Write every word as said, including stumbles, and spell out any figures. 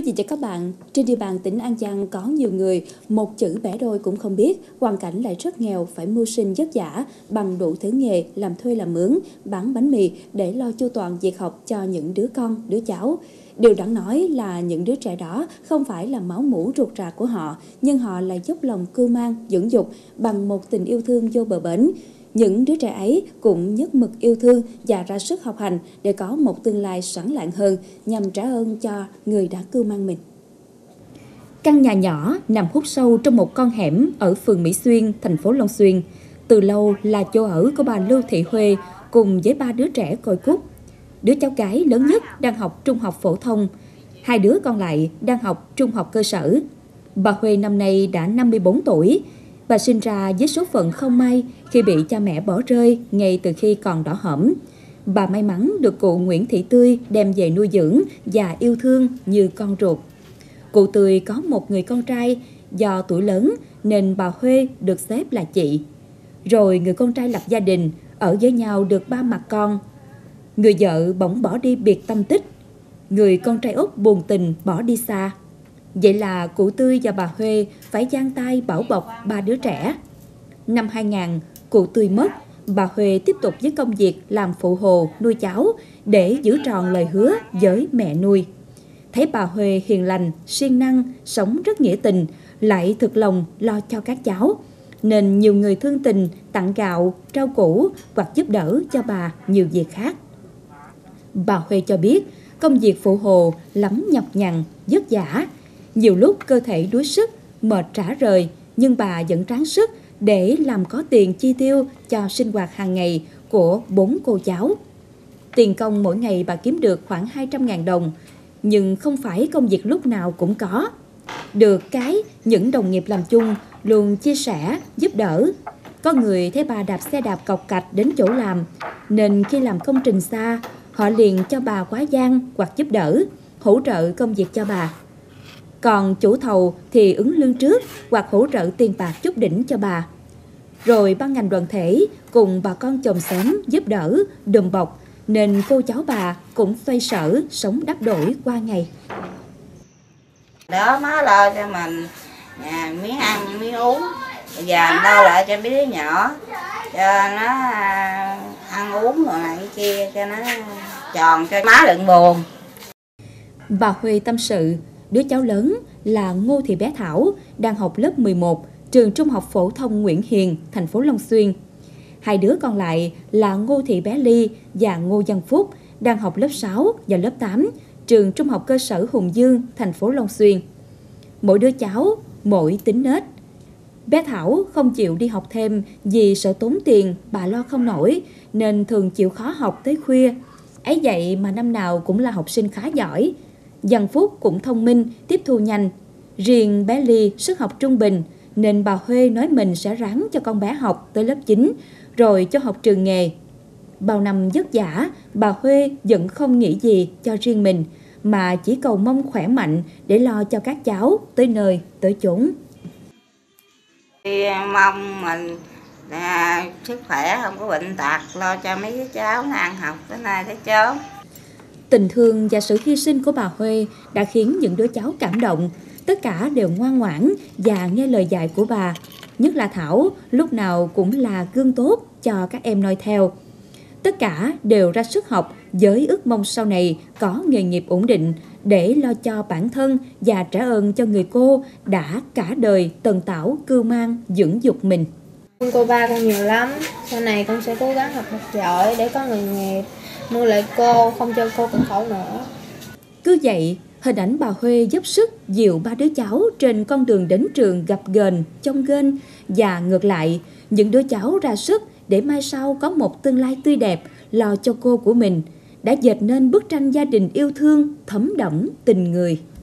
vị và các bạn, trên địa bàn tỉnh An Giang có nhiều người một chữ bẻ đôi cũng không biết, hoàn cảnh lại rất nghèo, phải mưu sinh vất vả bằng đủ thứ nghề, làm thuê làm mướn, bán bánh mì để lo chu toàn việc học cho những đứa con, đứa cháu. Điều đáng nói là những đứa trẻ đó không phải là máu mủ ruột rà của họ, nhưng họ lại dốc lòng cưu mang, dưỡng dục bằng một tình yêu thương vô bờ bến. Những đứa trẻ ấy cũng nhất mực yêu thương và ra sức học hành để có một tương lai sáng lạng hơn nhằm trả ơn cho người đã cưu mang mình. Căn nhà nhỏ nằm hút sâu trong một con hẻm ở phường Mỹ Xuyên, thành phố Long Xuyên. Từ lâu là chỗ ở của bà Lưu Thị Huê cùng với ba đứa trẻ côi cút. Đứa cháu gái lớn nhất đang học trung học phổ thông, hai đứa còn lại đang học trung học cơ sở. Bà Huê năm nay đã năm mươi bốn tuổi. Bà sinh ra với số phận không may khi bị cha mẹ bỏ rơi ngay từ khi còn đỏ hõm. Bà may mắn được cụ Nguyễn Thị Tươi đem về nuôi dưỡng và yêu thương như con ruột. Cụ Tươi có một người con trai, do tuổi lớn nên bà Huê được xếp là chị. Rồi người con trai lập gia đình, ở với nhau được ba mặt con. Người vợ bỗng bỏ đi biệt tâm tích, người con trai út buồn tình bỏ đi xa. Vậy là cụ Tươi và bà Huê phải giang tay bảo bọc ba đứa trẻ. Năm hai nghìn, cụ Tươi mất, bà Huê tiếp tục với công việc làm phụ hồ nuôi cháu để giữ tròn lời hứa với mẹ nuôi. Thấy bà Huê hiền lành, siêng năng, sống rất nghĩa tình, lại thực lòng lo cho các cháu, nên nhiều người thương tình tặng gạo, rau củ hoặc giúp đỡ cho bà nhiều việc khác. Bà Huê cho biết công việc phụ hồ lắm nhọc nhằn, vất vả. Nhiều lúc cơ thể đuối sức, mệt rã rời, nhưng bà vẫn ráng sức để làm có tiền chi tiêu cho sinh hoạt hàng ngày của bốn cô cháu. Tiền công mỗi ngày bà kiếm được khoảng hai trăm nghìn đồng, nhưng không phải công việc lúc nào cũng có. Được cái, những đồng nghiệp làm chung luôn chia sẻ, giúp đỡ. Có người thấy bà đạp xe đạp cọc cạch đến chỗ làm, nên khi làm công trình xa, họ liền cho bà quá giang hoặc giúp đỡ, hỗ trợ công việc cho bà. Còn chủ thầu thì ứng lương trước hoặc hỗ trợ tiền bạc chút đỉnh cho bà. Rồi ban ngành đoàn thể cùng bà con chòm xóm giúp đỡ, đùm bọc, nên cô cháu bà cũng xoay sở sống đắp đổi qua ngày. Đó má lo cho mình à, miếng ăn, miếng uống. Bây giờ lo lại cho mấy đứa nhỏ, cho nó à, ăn uống rồi này cái kia, cho nó tròn, cho má đừng buồn. Bà Huê tâm sự, đứa cháu lớn là Ngô Thị Bé Thảo đang học lớp mười một, trường Trung học phổ thông Nguyễn Hiền, thành phố Long Xuyên. Hai đứa còn lại là Ngô Thị Bé Ly và Ngô Văn Phúc đang học lớp sáu và lớp tám, trường Trung học cơ sở Hùng Dương, thành phố Long Xuyên. Mỗi đứa cháu, mỗi tính nết. Bé Thảo không chịu đi học thêm vì sợ tốn tiền, bà lo không nổi, nên thường chịu khó học tới khuya. Ấy vậy mà năm nào cũng là học sinh khá giỏi. Văn Phúc cũng thông minh, tiếp thu nhanh. Riêng bé Ly sức học trung bình, nên bà Huê nói mình sẽ ráng cho con bé học tới lớp chín, rồi cho học trường nghề. Bao năm vất vả, bà Huê vẫn không nghĩ gì cho riêng mình, mà chỉ cầu mong khỏe mạnh để lo cho các cháu tới nơi, tới chốn. Thì mong mình à, sức khỏe, không có bệnh tật, lo cho mấy đứa cháu nó ăn học tới nay tới chốn. Tình thương và sự hy sinh của bà Huê đã khiến những đứa cháu cảm động. Tất cả đều ngoan ngoãn và nghe lời dạy của bà. Nhất là Thảo, lúc nào cũng là gương tốt cho các em noi theo. Tất cả đều ra sức học với ước mong sau này có nghề nghiệp ổn định để lo cho bản thân và trả ơn cho người cô đã cả đời tần tảo cưu mang dưỡng dục mình. Cô ba con nhiều lắm, sau này con sẽ cố gắng học thật giỏi để có nghề nghiệp, nuôi lại cô, không cho cô cực khổ nữa. Cứ vậy, hình ảnh bà Huê dốc sức dìu ba đứa cháu trên con đường đến trường gập ghềnh, chông ghênh, và ngược lại, những đứa cháu ra sức để mai sau có một tương lai tươi đẹp, lo cho cô của mình, đã dệt nên bức tranh gia đình yêu thương, thấm đẫm tình người.